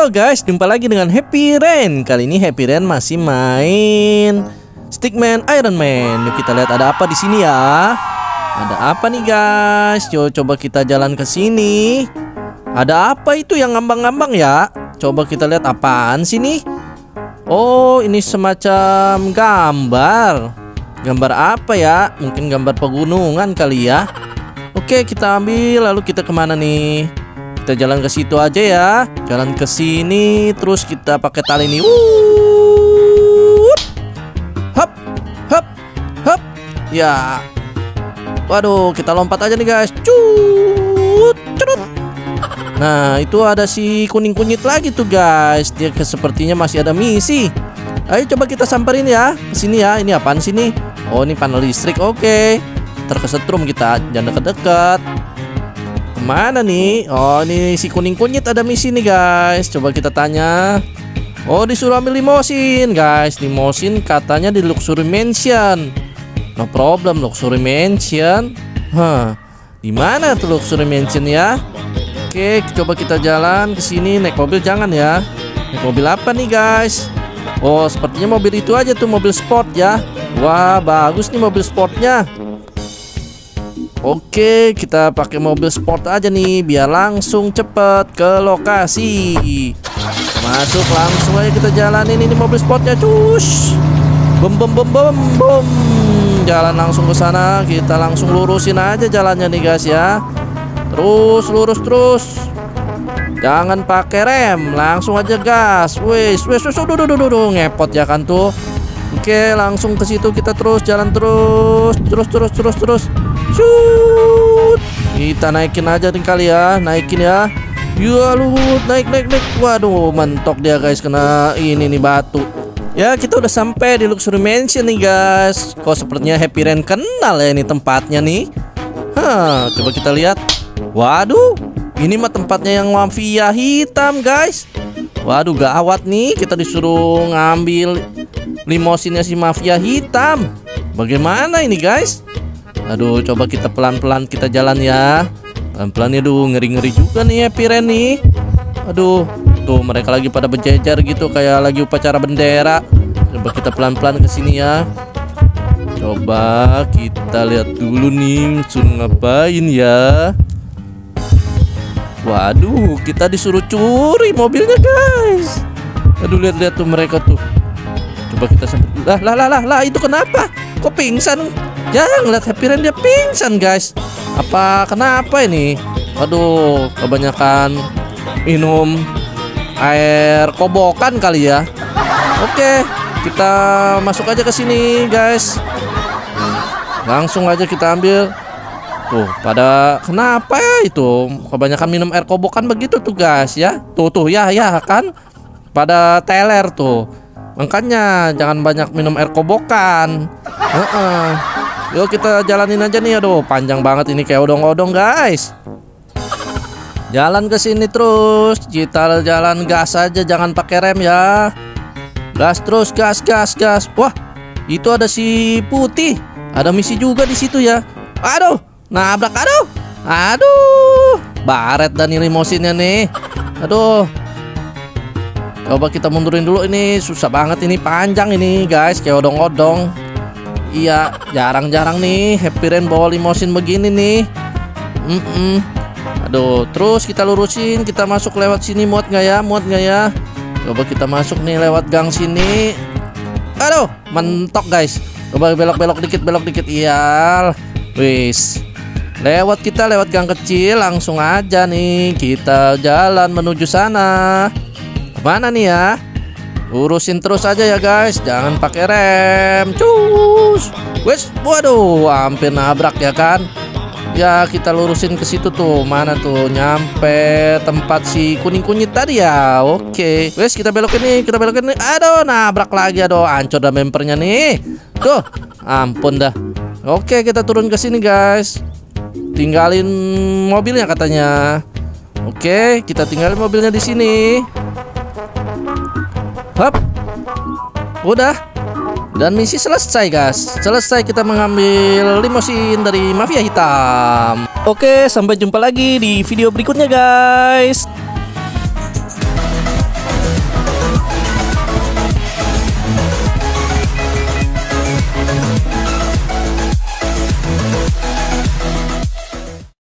Halo guys, jumpa lagi dengan Happy Rain. Kali ini Happy Rain masih main Stickman Iron Man. Yuk kita lihat ada apa di sini ya. Ada apa nih guys? Coba kita jalan ke sini. Ada apa itu yang ngambang-ngambang ya? Coba kita lihat apaan sini. Oh, ini semacam gambar. Gambar apa ya? Mungkin gambar pegunungan kali ya. Oke, kita ambil. Lalu kita kemana nih? Kita jalan ke situ aja ya. Jalan ke sini, terus kita pakai tali ini. Hop, hop, hop. Ya. Waduh, kita lompat aja nih guys. Cut. Nah, itu ada si kuning kunyit lagi tuh guys. Dia sepertinya masih ada misi. Ayo coba kita samperin ya ke sini ya. Ini apaan sini? Oh, ini panel listrik. Oke. Terkesetrum kita. Jangan dekat-dekat. Kemana nih? Oh, ini si kuning kunyit ada misi nih guys. Coba kita tanya. Oh, disuruh ambil limosin guys. Limosin katanya di Luxury Mansion. No problem, Luxury Mansion. Di mana tuh Luxury Mansion ya? Oke, coba kita jalan ke sini. Naik mobil jangan ya. Naik mobil apa nih guys? Oh, sepertinya mobil itu aja tuh, mobil sport ya. Wah, bagus nih mobil sportnya. Oke, kita pakai mobil sport aja nih biar langsung cepet ke lokasi. Masuk langsung aja kita jalanin ini mobil sportnya, cus. Bom. Jalan langsung ke sana, kita langsung lurusin aja jalannya nih guys ya. Terus lurus terus. Jangan pakai rem, langsung aja gas. Wes, ngepot ya kan tuh. Oke, langsung ke situ kita terus jalan terus. Shoot. Kita naikin aja nih kali ya, naikin ya. Ya lu naik. Waduh, mentok dia guys, kena ini nih batu. Ya, kita udah sampai di Luxury Mansion nih guys. Kok sepertinya Happy Rain kenal ya ini tempatnya nih. Coba kita lihat. Waduh, ini mah tempatnya yang mafia hitam guys. Waduh, gawat nih, kita disuruh ngambil limosinnya si mafia hitam. Bagaimana ini guys? Aduh, coba kita pelan-pelan kita jalan ya. Pelan-pelan ya, ngeri-ngeri juga nih Happy Rain nih. Aduh, tuh mereka lagi pada berjejer gitu kayak lagi upacara bendera. Coba kita pelan-pelan ke sini ya. Coba kita lihat dulu nih suruh ngapain ya. Waduh, kita disuruh curi mobilnya guys. Aduh, lihat tuh mereka tuh. Coba kita sampai. Lah, itu kenapa? Kok pingsan? Jangan lihat Happy Rain dia pingsan guys. Apa kenapa ini? Aduh, kebanyakan minum air kobokan kali ya. Oke, kita masuk aja ke sini guys. Langsung aja kita ambil. Tuh, pada kenapa ya itu? Kebanyakan minum air kobokan begitu tuh guys ya. Tuh ya kan. Pada teler tuh. Makanya jangan banyak minum air kobokan. Yuk kita jalanin aja nih. Aduh, panjang banget ini kayak odong-odong guys. Jalan ke sini terus. Kita jalan gas aja, jangan pakai rem ya. Gas terus, gas. Wah, itu ada si putih. Ada misi juga di situ ya. Aduh, nabrak. Aduh, baret dan limosinnya nih. Aduh. Coba kita mundurin dulu, ini susah banget ini, panjang ini guys, kayak odong-odong. Iya, jarang-jarang nih Happy Rain bawa limosin begini nih. Aduh, terus kita lurusin, kita masuk lewat sini, muat nggak ya? Coba kita masuk nih lewat gang sini. Aduh, mentok guys. Coba belok dikit. Iya, wis. Lewat gang kecil, langsung aja nih kita jalan menuju sana. Kemana nih ya? Urusin terus aja ya guys, jangan pakai rem. Cus. Wes, waduh, hampir nabrak ya kan? Ya, kita lurusin ke situ tuh. Mana tuh? Nyampe tempat si kuning kunyit tadi ya. Oke. Wes, kita belokin nih. Aduh, nabrak lagi. Aduh, hancur dah bempernya nih. Tuh, ampun dah. Oke, kita turun ke sini guys. Tinggalin mobilnya katanya. Oke, kita tinggalin mobilnya di sini. Hop. Udah. Dan misi selesai guys. Selesai kita mengambil limosin dari mafia hitam. Oke, sampai jumpa lagi di video berikutnya guys.